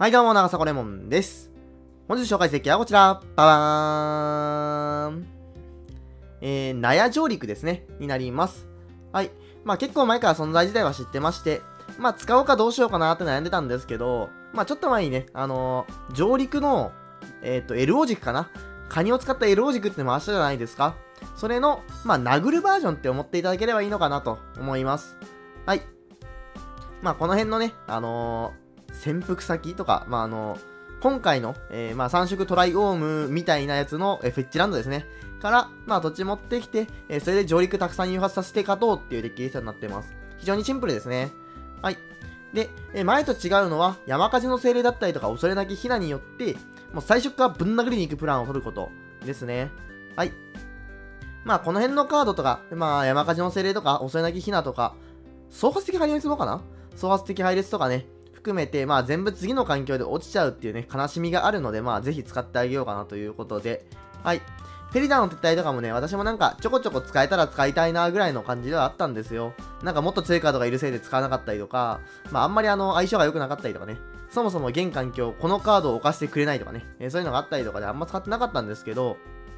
はいどうも、長坂レモンです。本日紹介するデッキはこちら。ババーン。納屋上陸ですね。になります。はい。結構前から存在自体は知ってまして、使おうかどうしようかなって悩んでたんですけど、ちょっと前にね、上陸の、LO 軸かな。カニを使った LO 軸って回したじゃないですか。それの、殴るバージョンって思っていただければいいのかなと思います。はい。この辺のね、潜伏先とか、今回の、3色トライオウムみたいなやつの、フェッチランドですね。から、土地持ってきて、それで上陸たくさん誘発させて勝とうっていうデッキリストになってます。非常にシンプルですね。はい。で、前と違うのは、山火事の精霊だったりとか、恐れなきヒナによって、もう最初からぶん殴りに行くプランを取ることですね。はい。この辺のカードとか、山火事の精霊とか、恐れなきヒナとか、総発的配列もかな総発的配列とかね、含めて、全部次の環境で落ちちゃうっていうね、悲しみがあるので、ぜひ使ってあげようかなということで、はい。フェリダの撤退とかもね、私もなんかちょこちょこ使えたら使いたいなぐらいの感じではあったんですよ。なんかもっと強いカードがいるせいで使わなかったりとか、あんまり相性が良くなかったりとかね、そもそも現環境、このカードを置かせてくれないとかね、そういうのがあったりとかであんま使ってなかったんですけど、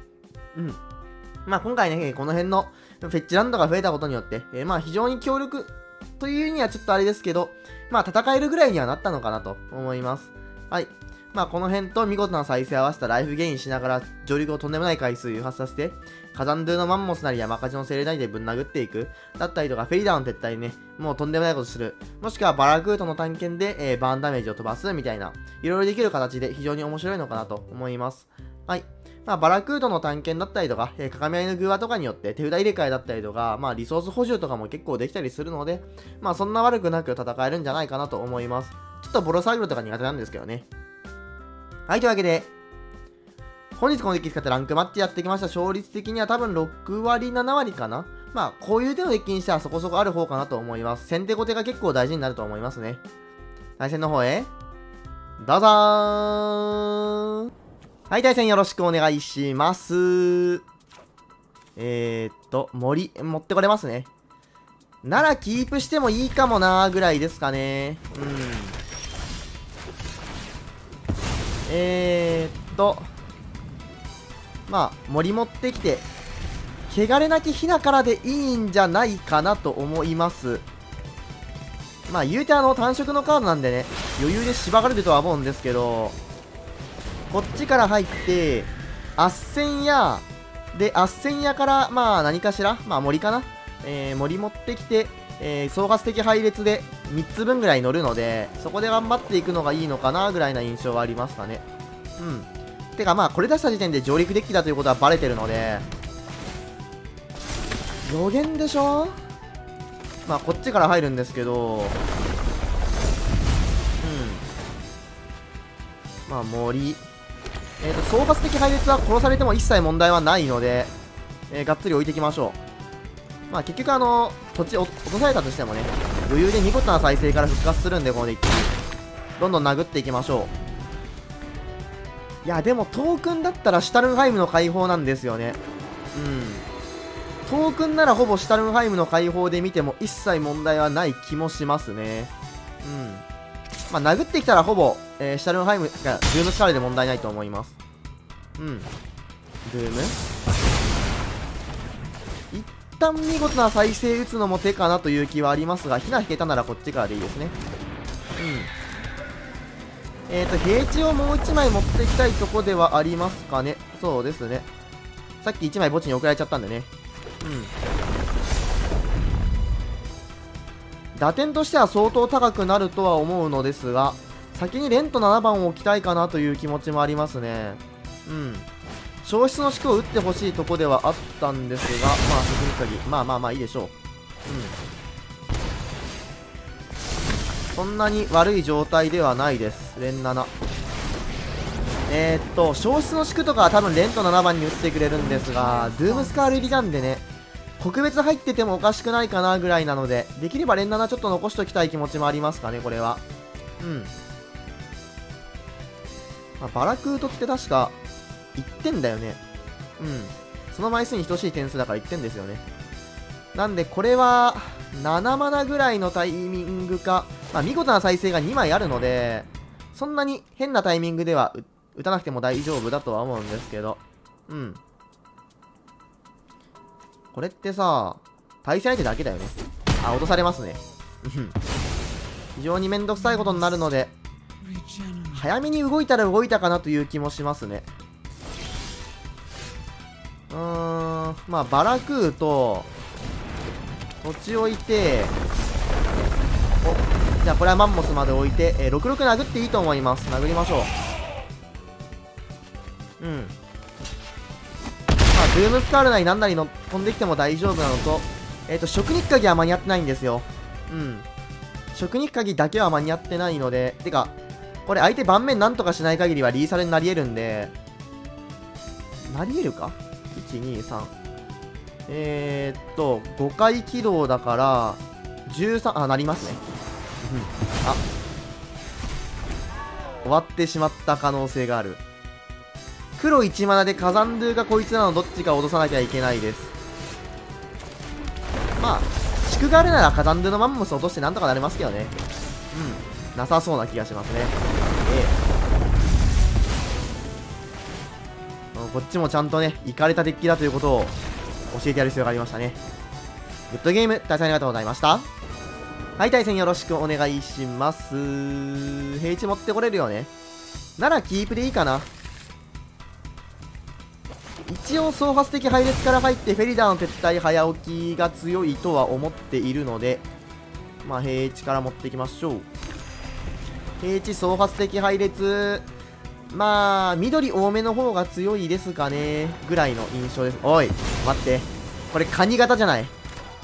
今回ね、この辺のフェッチランドが増えたことによって、非常に強力というにはちょっとあれですけど、戦えるぐらいにはなったのかなと思います。はい。この辺と見事な再生合わせたライフゲインしながら上陸をとんでもない回数誘発させて、火山ドゥのマンモスなり山火事の精霊なりでぶん殴っていく。だったりとか、フェリダーの撤退ね、もうとんでもないことする。もしくはバラクートの探検で、バーンダメージを飛ばすみたいな、いろいろできる形で非常に面白いのかなと思います。はい。バラクートの探検だったりとか、鏡合いのグワとかによって手札入れ替えだったりとか、リソース補充とかも結構できたりするので、そんな悪くなく戦えるんじゃないかなと思います。ちょっとボロサーグルとか苦手なんですけどね。はい、というわけで、本日このデッキ使ってランクマッチやってきました。勝率的には多分6割、7割かな。こういう手のデッキにしてはそこそこある方かなと思います。先手後手が結構大事になると思いますね。対戦の方へ、どうぞー。はい、対戦よろしくお願いします。森、持ってこれますね。ならキープしてもいいかもなーぐらいですかね。森持ってきて、汚れなきヒナからでいいんじゃないかなと思います。言うて単色のカードなんでね、余裕でしばかれるとは思うんですけど、こっちから入って、斡旋屋で、斡旋屋から、何かしら、森かな、森持ってきて、総括的配列で3つ分ぐらい乗るので、そこで頑張っていくのがいいのかな、ぐらいな印象はありますかね。てかこれ出した時点で上陸デッキだということはバレてるので、予言でしょ。こっちから入るんですけど、森。総括的配列は殺されても一切問題はないので、がっつり置いていきましょう。結局土地落とされたとしてもね、余裕で見事な再生から復活するんで、このデッキ。どんどん殴っていきましょう。いや、でもトークンだったらシュタルンハイムの解放なんですよね。トークンならほぼシュタルンハイムの解放で見ても一切問題はない気もしますね。殴ってきたらほぼ、シュタルンハイムがドゥームスカルで問題ないと思います。ドゥーム一旦見事な再生打つのも手かなという気はありますが、ヒナ引けたならこっちからでいいですね。平地をもう1枚持っていきたいとこではありますかね。そうですね。さっき1枚墓地に送られちゃったんでね。打点としては相当高くなるとは思うのですが、先にレンと7番を置きたいかなという気持ちもありますね。消失の式を打ってほしいとこではあったんですが、進み限り、いいでしょう。そんなに悪い状態ではないです。レン7。消失の式とかは多分レンと7番に打ってくれるんですが、ドゥームスカール入りなんでね、特別入っててもおかしくないかなぐらいなので、できれば連7ちょっと残しておきたい気持ちもありますかね、これは。バラクートって確か1点だよね。その枚数に等しい点数だから1点ですよね。なんでこれは7マナぐらいのタイミングか、見事な再生が2枚あるので、 そんなに変なタイミングでは打たなくても大丈夫だとは思うんですけど。うん。これってさ、対戦相手だけだよね。あ、落とされますね。非常にめんどくさいことになるので、早めに動いたら動いたかなという気もしますね。まあ、バラクーと、土地置いて、お、じゃあこれはマンモスまで置いて、66殴っていいと思います。殴りましょう。うん。まあ、ドゥームスカールなりなんなりの飛んできても大丈夫なのと、食肉鍵は間に合ってないんですよ。うん。食肉鍵だけは間に合ってないので、てか、これ相手盤面なんとかしない限りはリーサルになり得るんで、なり得るか ?1、2、3。5回起動だから、13、あ、なりますね。あ、終わってしまった可能性がある。黒1マナで火山ドゥがこいつらのどっちかを落とさなきゃいけないです。まあ、宿があるなら火山ドゥのマンモスを落としてなんとかなれますけどね。うん、なさそうな気がしますね。こっちもちゃんとね、イカれたデッキだということを教えてやる必要がありましたね。グッドゲーム、対戦ありがとうございました。はい、対戦よろしくお願いします。平地持ってこれるよね。ならキープでいいかな。一応総発的配列から入ってフェリダーの撤退早起きが強いとは思っているので、まあ平地から持っていきましょう。平地総発的配列、まあ緑多めの方が強いですかねぐらいの印象です。おい待って、これカニ型じゃない。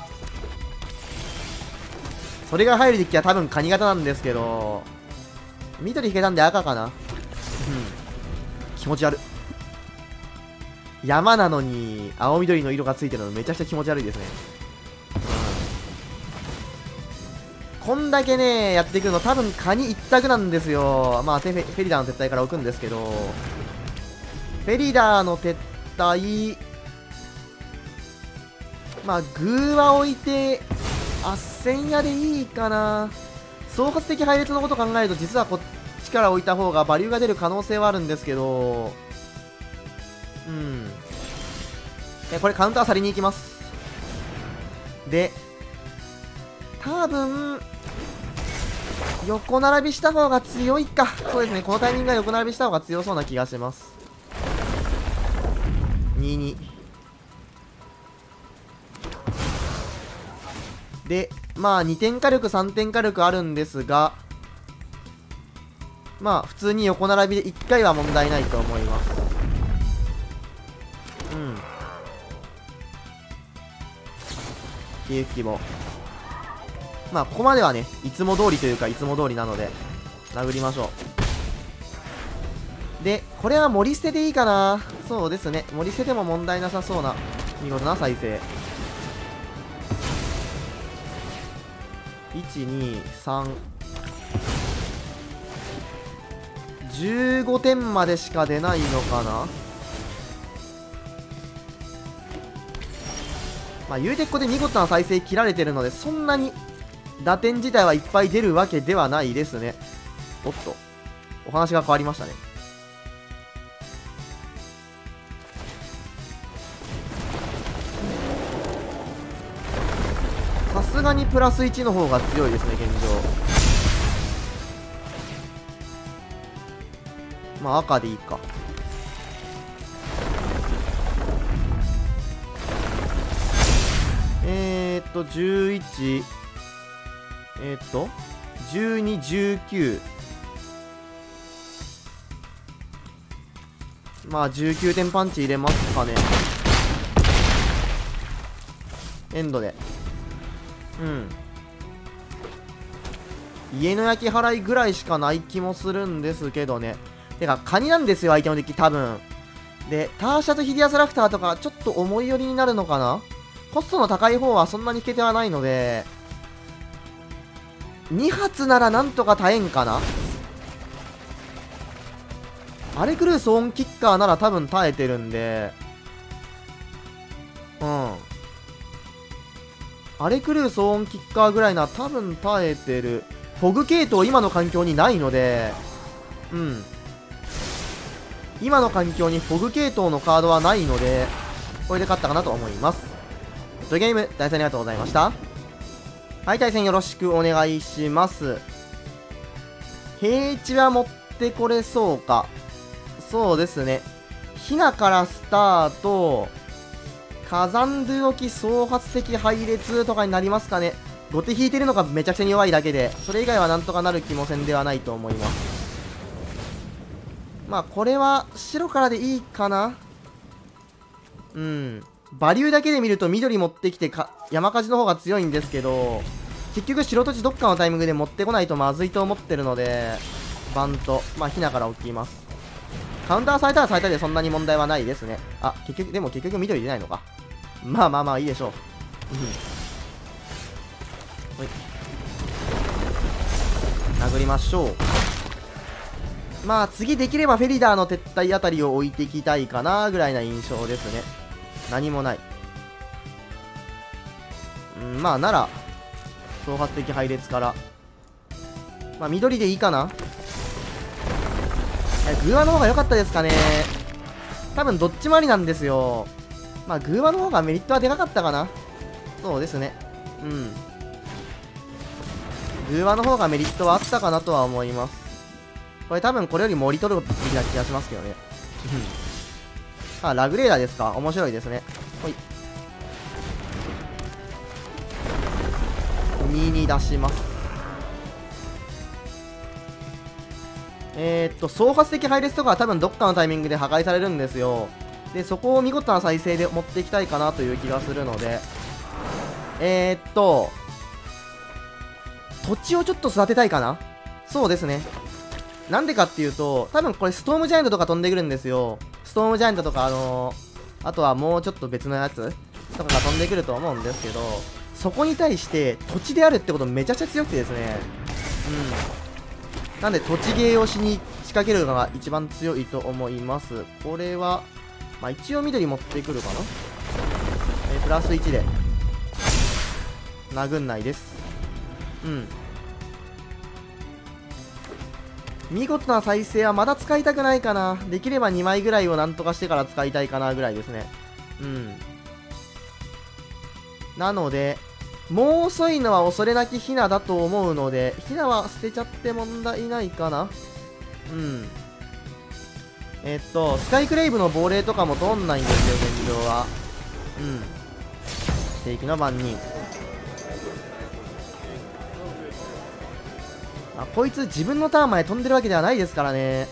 それが入るデッキは多分カニ型なんですけど、緑引けたんで赤かな。うん、気持ち悪い。山なのに青緑の色がついてるのめちゃくちゃ気持ち悪いですね。こんだけねやっていくの多分カニ一択なんですよ。まあフェリダーの撤退から置くんですけど、フェリダーの撤退、まあグーは置いてあっせんやでいいかな。総発的配列のこと考えると実はこっちから置いた方がバリューが出る可能性はあるんですけど、うん、これカウンターされに行きます。で多分横並びした方が強いか。そうですね、このタイミングが横並びした方が強そうな気がします。22で、まあ2点火力3点火力あるんですが、まあ普通に横並びで1回は問題ないと思います。うん、消え吹きもまあここまではねいつも通りというかいつも通りなので殴りましょう。でこれは盛り捨てでいいかな。そうですね、盛り捨てても問題なさそうな見事な再生。123 15点までしか出ないのかな。まあ言うてここで見事な再生切られてるのでそんなに打点自体はいっぱい出るわけではないですね。おっとお話が変わりましたね。さすがにプラス1の方が強いですね現状。まあ赤でいいか。11、12、19、まあ19点パンチ入れますかね。エンドで家の焼き払いぐらいしかない気もするんですけどね。てかカニなんですよ相手のデッキ多分で。ターシャとヒディアスラクターとかちょっと重い寄りになるのかな。コストの高い方はそんなに引けてはないので2発ならなんとか耐えんかな。アレクルーソーンキッカーなら多分耐えてるんで、アレクルーソーンキッカーぐらいなら多分耐えてる。フォグ系統今の環境にないのでうん。今の環境にフォグ系統のカードはないので、これで勝ったかなと思います。ゲーム、対戦ありがとうございました。はい、対戦よろしくお願いします。平地は持ってこれそうか。そうですね。ヒナからスタート、火山ドゥオキ総発的配列とかになりますかね。後手引いてるのがめちゃくちゃに弱いだけで、それ以外はなんとかなる気もせんではないと思います。まあ、これは白からでいいかな。うん。バリューだけで見ると緑持ってきて山火事の方が強いんですけど、結局白土地どっかのタイミングで持ってこないとまずいと思ってるので、バンと、まあ、ヒナから置きます。カウンターされたらされたでそんなに問題はないですね。あ、でも結局緑出ないのか。まあまあまあいいでしょう。ほい。殴りましょう。まあ次できればフェリダーの撤退あたりを置いていきたいかなぐらいな印象ですね。何もない。まあなら総発的配列からまあ緑でいいかな。グーワの方が良かったですかね。多分どっちもありなんですよ。まあグーワの方がメリットはでかかったかな。そうですね。グーワの方がメリットはあったかなとは思います。これ多分これより森取るべきな気がしますけどね。あ、ラグレーダーですか。面白いですね。ほい。2に出します。総発的配列とかは多分どっかのタイミングで破壊されるんですよ。で、そこを見事な再生で持っていきたいかなという気がするので、土地をちょっと育てたいかな。そうですね。なんでかっていうと、多分これストームジャイアントとか飛んでくるんですよ。ストームジャイアントとかあとはもうちょっと別のやつとかが飛んでくると思うんですけど、そこに対して土地であるってことめちゃくちゃ強くてですね。なんで土地ゲーをしに仕掛けるのが一番強いと思います。これは、まあ一応緑持ってくるかな。プラス1で殴んないです。見事な再生はまだ使いたくないかな。できれば2枚ぐらいをなんとかしてから使いたいかなぐらいですね。なので、もう遅いのは恐れなきヒナだと思うので、ヒナは捨てちゃって問題ないかな。スカイクレイブの亡霊とかも通んないんですよ、現状は。正規の番人。こいつ自分のターンまで飛んでるわけではないですからね。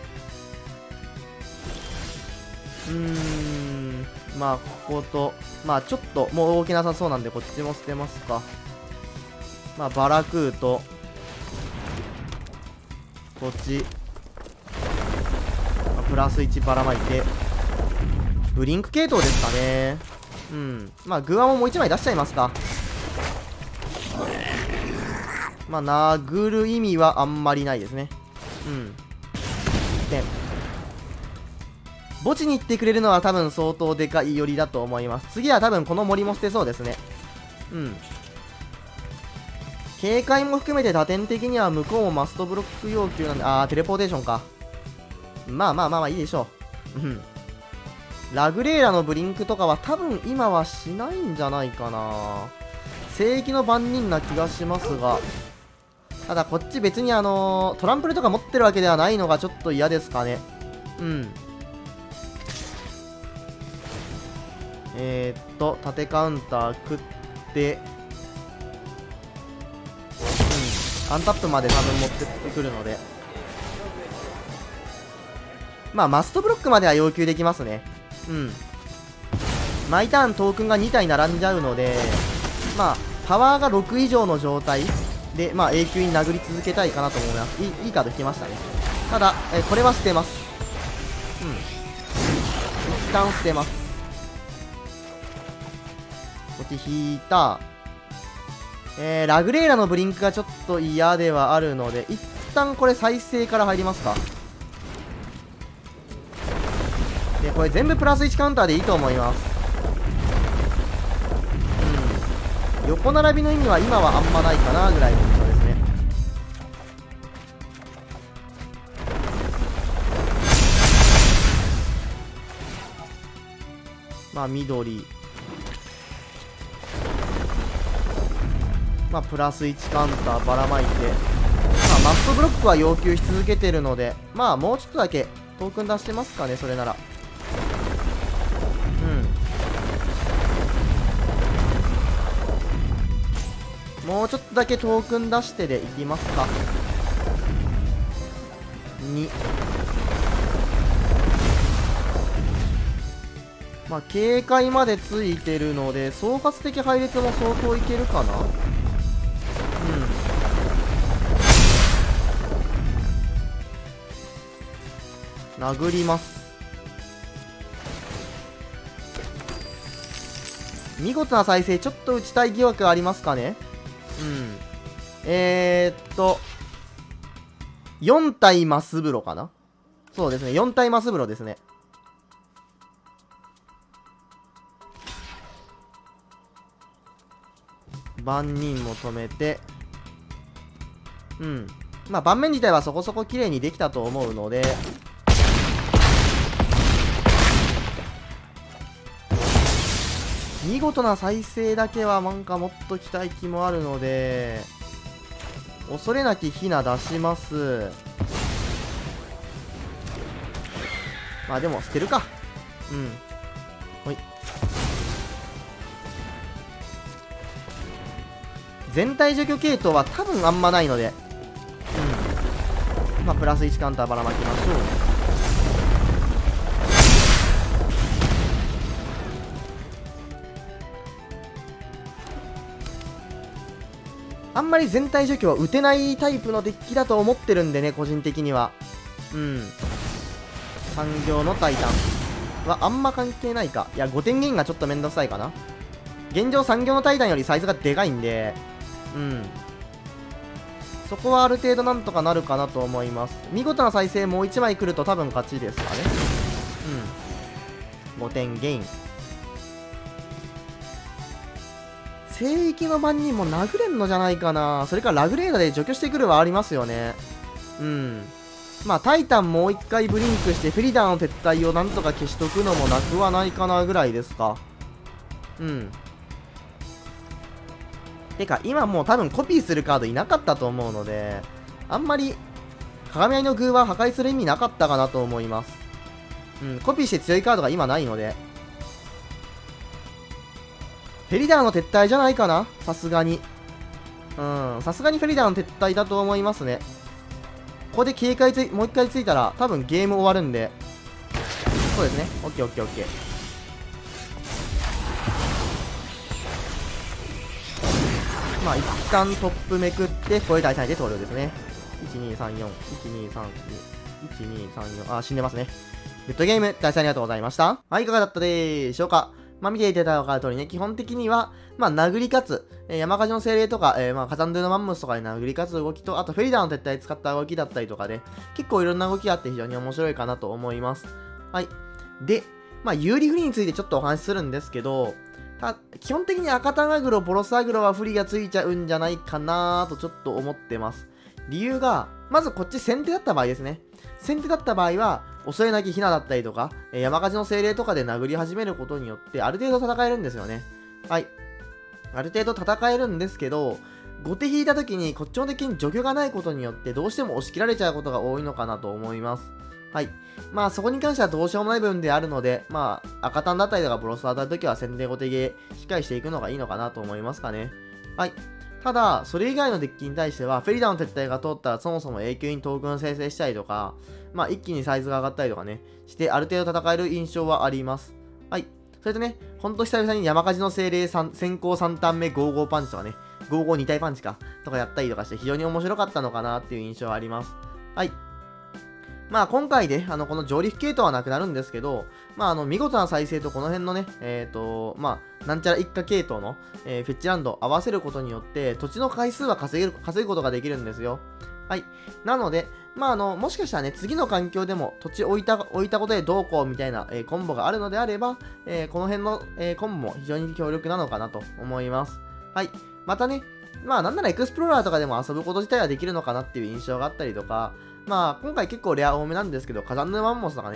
まあここと、まあちょっともう動けなさそうなんでこっちも捨てますか。まあバラクーとこっち、プラス1ばらまいてブリンク系統ですかね。まあグアももう1枚出しちゃいますか。まあ殴る意味はあんまりないですね。で墓地に行ってくれるのは多分相当でかい寄りだと思います。次は多分この森も捨てそうですね。警戒も含めて打点的には向こうもマストブロック要求なんで、テレポーテーションか。まあまあまあまあいいでしょう。ラグレーラのブリンクとかは多分今はしないんじゃないかな。聖域の番人な気がしますが、ただこっち別にトランプルとか持ってるわけではないのがちょっと嫌ですかね。縦カウンター食って、アンタップまで多分持ってってくるので、まあマストブロックまでは要求できますね。毎ターントークンが2体並んじゃうので、まあパワーが6以上の状態で、まあ永久に殴り続けたいかなと思います。いいカード引きましたね。ただ、これは捨てます。一旦捨てます。こっち引いた。ラグレーラのブリンクがちょっと嫌ではあるので、一旦これ再生から入りますか。で、これ全部プラス1カウンターでいいと思います。横並びの意味は今はあんまないかなぐらいの印象ですね。 まあ緑、まあプラス1カウンターばらまいて、まあマップブロックは要求し続けてるので、まあもうちょっとだけトークン出してますかね、それなら。もうちょっとだけトークン出してでいきますか。2、まあ警戒までついてるので総括的配列も相当いけるかな。殴ります。見事な再生、ちょっと打ちたい疑惑ありますかね。4体マス風呂かな。そうですね、4体マス風呂ですね。万人も止めて、まあ盤面自体はそこそこ綺麗にできたと思うので、見事な再生だけはなんかもっと期待気もあるので、恐れなきヒナ出します。まあでも捨てるか。ほい。全体除去系統は多分あんまないので、まあプラス1カウンターばらまきましょう。あんまり全体除去は打てないタイプのデッキだと思ってるんでね、個人的には。産業のタイタンはあんま関係ないか。いや、5点ゲインがちょっとめんどくさいかな。現状産業のタイタンよりサイズがでかいんで、そこはある程度なんとかなるかなと思います。見事な再生もう1枚来ると多分勝ちですかね。5点ゲイン。聖域の番人も殴れんのじゃないかな。それからラグレーダで除去してくるはありますよね。まあタイタンもう一回ブリンクしてフェリダーの撤退をなんとか消しとくのもなくはないかなぐらいですか。てか今もう多分コピーするカードいなかったと思うので、あんまり鏡合いの偶は破壊する意味なかったかなと思います。コピーして強いカードが今ないので、フェリダーの撤退じゃないかな、さすがに。さすがにフェリダーの撤退だと思いますね。ここで警戒もう一回ついたら多分ゲーム終わるんで。そうですね。オッケーオッケーオッケー。まあ一旦トップめくってこれ第3位で投了ですね。1234、1234、あ、死んでますね。グッドゲーム、大変ありがとうございました。はい、いかがだったでしょうか。まあ見ていただいた通りね、基本的には、まあ殴り勝つ、山火事の精霊とか、まあ火山ドゥのマンモスとかで殴り勝つ動きと、あとフェリダーの撤退使った動きだったりとかで、結構いろんな動きがあって非常に面白いかなと思います。はい。で、まあ有利不利についてちょっとお話しするんですけど、基本的に赤タンアグロ、ボロスアグロは不利がついちゃうんじゃないかなとちょっと思ってます。理由が、まずこっち先手だった場合ですね。先手だった場合は、恐れなきヒナだったりとか、山火事の精霊とかで殴り始めることによって、ある程度戦えるんですよね。はい。ある程度戦えるんですけど、後手引いた時にこっちの敵に除去がないことによって、どうしても押し切られちゃうことが多いのかなと思います。はい。まあそこに関してはどうしようもない部分であるので、まあ赤タンだったりとかブロス当たるときは先手後手ゲーしっかりしていくのがいいのかなと思いますかね。はい。ただ、それ以外のデッキに対しては、フェリダーの撤退が通ったらそもそも永久にトークン生成したりとか、まあ一気にサイズが上がったりとかね、してある程度戦える印象はあります。はい。それとね、ほんと久々に山火事の精霊先行3ターン目55パンチとかね、55-2体パンチか、とかやったりとかして非常に面白かったのかなっていう印象はあります。はい。まあ今回で、この上陸系統はなくなるんですけど、まあ見事な再生とこの辺のね、まあ、なんちゃら一家系統の、フェッチランドを合わせることによって、土地の回数は稼ぐことができるんですよ。はい。なので、まあもしかしたらね、次の環境でも土地置いたことでどうこうみたいな、コンボがあるのであれば、この辺の、コンボも非常に強力なのかなと思います。はい。またね、まあなんならエクスプローラーとかでも遊ぶこと自体はできるのかなっていう印象があったりとか、まあ今回結構レア多めなんですけど、火山のマンモスとかね、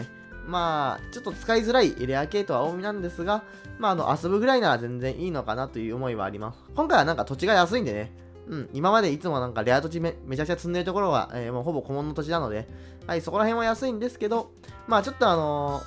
まあ、ちょっと使いづらいレア系統は多めなんですが、まあ、遊ぶぐらいなら全然いいのかなという思いはあります。今回はなんか土地が安いんでね、今までいつもなんかレア土地めちゃくちゃ積んでるところは、もうほぼ古物の土地なので、はい、そこら辺は安いんですけど、まあちょっと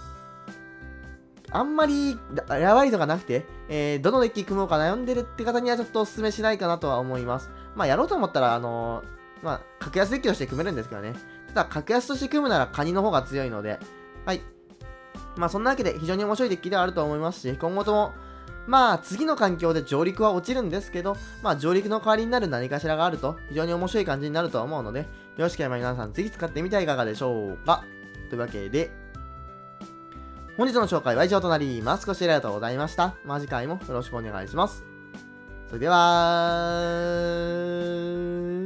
あんまりレアワイドがなくて、どのデッキ組もうか悩んでるって方にはちょっとお勧めしないかなとは思います。まあやろうと思ったら、まあ、格安デッキとして組めるんですけどね。ただ、格安として組むならカニの方が強いので、はい。まあそんなわけで非常に面白いデッキではあると思いますし、今後とも、まあ次の環境で上陸は落ちるんですけど、まあ上陸の代わりになる何かしらがあると非常に面白い感じになると思うので、よろしければ皆さんぜひ使ってみてはいかがでしょうか。というわけで、本日の紹介は以上となります。ご視聴ありがとうございました。まあ次回もよろしくお願いします。それでは、